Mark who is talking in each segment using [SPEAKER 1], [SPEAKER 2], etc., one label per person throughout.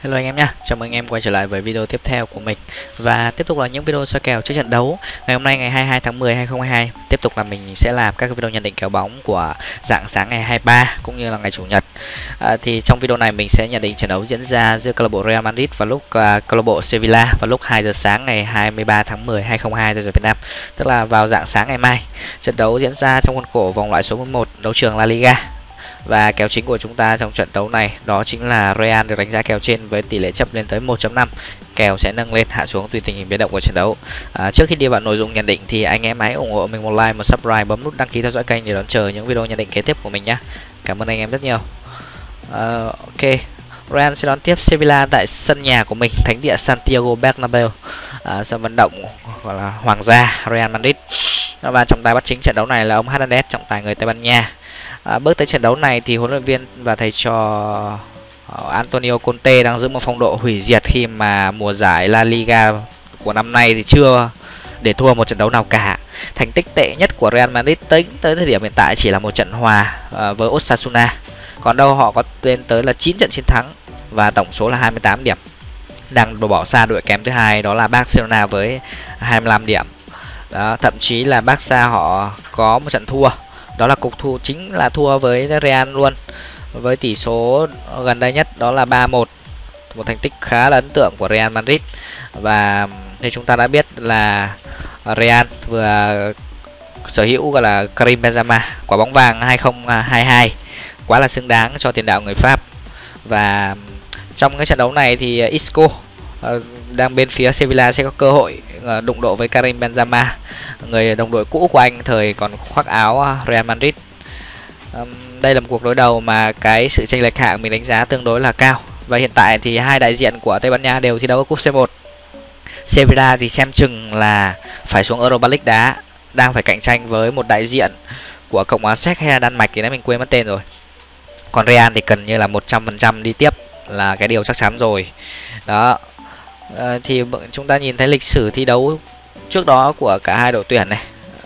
[SPEAKER 1] Hello anh em nha, chào mừng anh em quay trở lại với video tiếp theo của mình. Và tiếp tục là những video soi kèo trước trận đấu ngày hôm nay ngày 22 tháng 10 2022. Tiếp tục là mình sẽ làm các video nhận định kèo bóng của rạng sáng ngày 23 cũng như là ngày chủ nhật. Thì trong video này mình sẽ nhận định trận đấu diễn ra giữa câu lạc bộ Real Madrid và câu lạc bộ Sevilla vào lúc 2 giờ sáng ngày 23 tháng 10 2022 giờ Việt Nam, tức là vào rạng sáng ngày mai. Trận đấu diễn ra trong khuôn khổ vòng loại số 11 đấu trường La Liga. Và kèo chính của chúng ta trong trận đấu này đó chính là Real được đánh giá kèo trên với tỷ lệ chấp lên tới 1.5. Kèo sẽ nâng lên hạ xuống tùy tình hình biến động của trận đấu. Trước khi đi vào nội dung nhận định thì anh em hãy ủng hộ mình một like, một subscribe, bấm nút đăng ký theo dõi kênh để đón chờ những video nhận định kế tiếp của mình nhé. Cảm ơn anh em rất nhiều. Ok, Real sẽ đón tiếp Sevilla tại sân nhà của mình, thánh địa Santiago Bernabeu, sân vận động gọi là Hoàng gia Real Madrid. Và trọng tài bắt chính trận đấu này là ông Hernandez, trọng tài người Tây Ban Nha. Bước tới trận đấu này thì huấn luyện viên và thầy trò Antonio Conte đang giữ một phong độ hủy diệt khi mà mùa giải La Liga của năm nay thì chưa để thua một trận đấu nào cả. Thành tích tệ nhất của Real Madrid tính tới thời điểm hiện tại chỉ là một trận hòa với Osasuna. Còn đâu họ có lên tới là 9 trận chiến thắng và tổng số là 28 điểm. Đang bỏ xa đội kém thứ hai đó là Barcelona với 25 điểm. Đó, thậm chí là Barca họ có một trận thua, đó là cuộc thua chính là thua với Real luôn, với tỷ số gần đây nhất đó là 3-1, một thành tích khá là ấn tượng của Real Madrid. Và như chúng ta đã biết là Real vừa sở hữu gọi là Karim Benzema, quả bóng vàng 2022, quá là xứng đáng cho tiền đạo người Pháp. Và trong cái trận đấu này thì Isco đang bên phía Sevilla sẽ có cơ hội đụng độ với Karim Benzema, người đồng đội cũ của anh thời còn khoác áo Real Madrid. Đây là một cuộc đối đầu mà cái sự chênh lệch hạng mình đánh giá tương đối là cao. Và hiện tại thì hai đại diện của Tây Ban Nha đều thi đấu ở cúp C1. Sevilla thì xem chừng là phải xuống Europa League đá, đang phải cạnh tranh với một đại diện của Cộng hòa Séc hay là Đan Mạch thì nãy mình quên mất tên rồi. Còn Real thì cần như là 100% đi tiếp là cái điều chắc chắn rồi. Đó. Thì chúng ta nhìn thấy lịch sử thi đấu trước đó của cả hai đội tuyển này.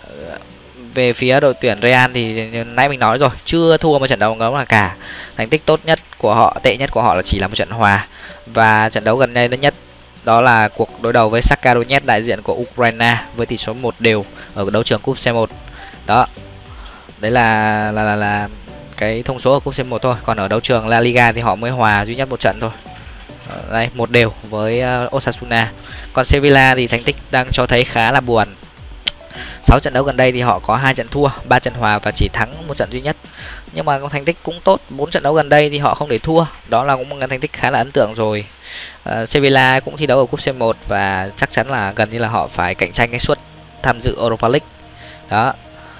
[SPEAKER 1] Về phía đội tuyển Real thì nãy mình nói rồi, chưa thua một trận đấu nào cả. Thành tích tốt nhất của họ, tệ nhất của họ là chỉ là một trận hòa. Và trận đấu gần đây nhất đó là cuộc đối đầu với Shakhtar Donetsk, đại diện của Ukraine, với tỷ số 1-1 ở đấu trường cúp C1. Đó. Đấy là cái thông số ở cúp C1 thôi. Còn ở đấu trường La Liga thì họ mới hòa duy nhất một trận thôi. Đây, 1-1 với Osasuna. Còn Sevilla thì thành tích đang cho thấy khá là buồn. 6 trận đấu gần đây thì họ có 2 trận thua, 3 trận hòa và chỉ thắng một trận duy nhất. Nhưng mà thành tích cũng tốt, 4 trận đấu gần đây thì họ không để thua. Đó là cũng một thành tích khá là ấn tượng rồi. Sevilla cũng thi đấu ở cúp C1 và chắc chắn là gần như là họ phải cạnh tranh cái suất tham dự Europa League. Đó.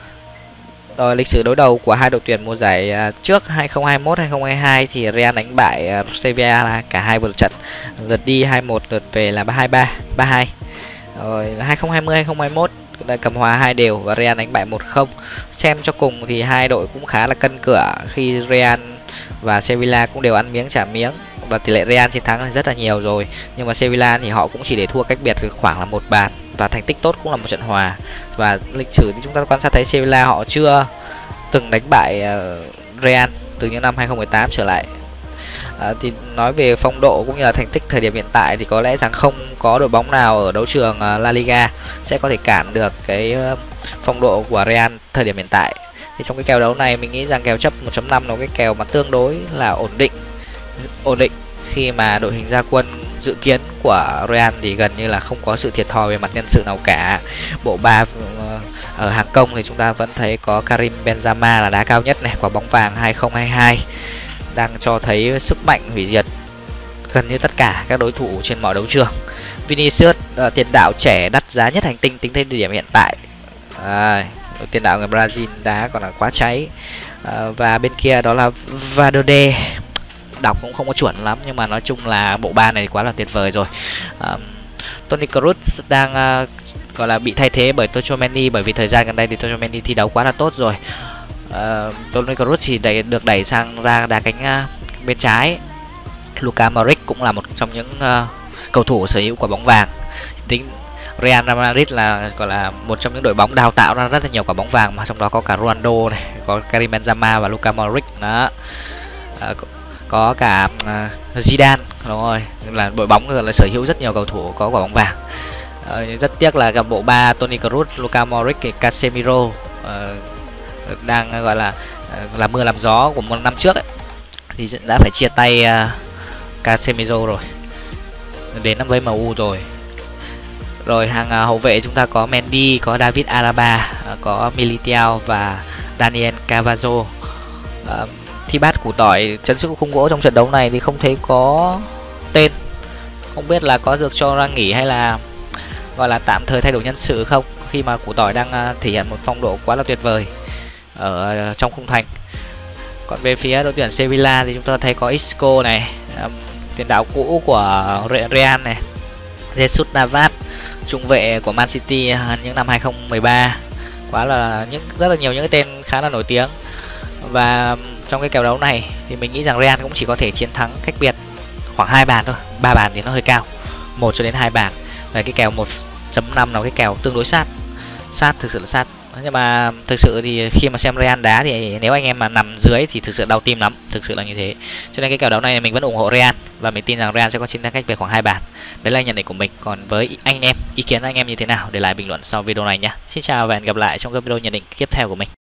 [SPEAKER 1] Rồi lịch sử đối đầu của hai đội tuyển mùa giải trước 2021-2022 thì Real đánh bại Sevilla cả hai lượt trận, lượt đi 2-1, lượt về là 2-3, 3-2. Rồi 2020-2021 đã cầm hòa 2 đều và Real đánh bại 1-0. Xem cho cùng thì hai đội cũng khá là cân cửa khi Real và Sevilla cũng đều ăn miếng trả miếng, và tỷ lệ Real chiến thắng rất là nhiều rồi. Nhưng mà Sevilla thì họ cũng chỉ để thua cách biệt khoảng là 1 bàn, và thành tích tốt cũng là một trận hòa. Và lịch sử thì chúng ta quan sát thấy Sevilla họ chưa từng đánh bại Real từ những năm 2018 trở lại. Thì nói về phong độ cũng như là thành tích thời điểm hiện tại thì có lẽ rằng không có đội bóng nào ở đấu trường La Liga sẽ có thể cản được cái phong độ của Real thời điểm hiện tại. Thì trong cái kèo đấu này mình nghĩ rằng kèo chấp 1.5 là cái kèo mà tương đối là ổn định khi mà đội hình ra quân dự kiến của Real thì gần như là không có sự thiệt thòi về mặt nhân sự nào cả. Bộ ba ở hàng công thì chúng ta vẫn thấy có Karim Benzema là đá cao nhất này, quả bóng vàng 2022, đang cho thấy sức mạnh hủy diệt gần như tất cả các đối thủ trên mọi đấu trường. Vinicius tiền đạo trẻ đắt giá nhất hành tinh tính tới thời điểm hiện tại. Tiền đạo người Brazil đá còn là quá cháy. Và bên kia đó là Valverde, đọc cũng không có chuẩn lắm nhưng mà nói chung là bộ ba này quá là tuyệt vời rồi. Toni Kroos đang gọi là bị thay thế bởi Tchouaméni, bởi vì thời gian gần đây thì Tchouaméni thi đấu quá là tốt rồi. Toni Kroos thì được đẩy sang ra đá cánh bên trái. Luka Modric cũng là một trong những cầu thủ sở hữu quả bóng vàng. Tính Real Madrid là gọi là một trong những đội bóng đào tạo ra rất là nhiều quả bóng vàng, mà trong đó có cả Ronaldo này, có Karim Benzema và Luka Modric đó. có cả Zidane, đúng rồi, là đội bóng là sở hữu rất nhiều cầu thủ có quả bóng vàng. Rất tiếc là gặp bộ ba Toni Kroos, Luka Modric, Casemiro đang gọi là làm mưa làm gió của một năm trước ấy, thì đã phải chia tay Casemiro rồi, đến năm với MU rồi. Rồi hàng hậu vệ chúng ta có Mendy, có David Alaba, có Militao và Daniel Carvalho. Thi bát củ tỏi chấn sức khung gỗ trong trận đấu này thì không thấy có tên, không biết là có được cho ra nghỉ hay là gọi là tạm thời thay đổi nhân sự không, khi mà củ tỏi đang thể hiện một phong độ quá là tuyệt vời ở trong khung thành. Còn về phía đội tuyển Sevilla thì chúng ta thấy có Isco này, tiền đạo cũ của Real này, Jesus Navas, trung vệ của Man City những năm 2013, quá là rất là nhiều những cái tên khá là nổi tiếng. Và trong cái kèo đấu này thì mình nghĩ rằng Real cũng chỉ có thể chiến thắng cách biệt khoảng 2 bàn thôi, 3 bàn thì nó hơi cao, 1 cho đến 2 bàn. Và cái kèo 1.5 là cái kèo tương đối sát, thực sự là sát. Nhưng mà thực sự thì khi mà xem Real đá thì nếu anh em mà nằm dưới thì thực sự đau tim lắm, thực sự là như thế. Cho nên cái kèo đấu này mình vẫn ủng hộ Real và mình tin rằng Real sẽ có chiến thắng cách biệt khoảng 2 bàn. Đấy là nhận định của mình. Còn với anh em, ý kiến anh em như thế nào để lại bình luận sau video này nhé. Xin chào và hẹn gặp lại trong các video nhận định tiếp theo của mình.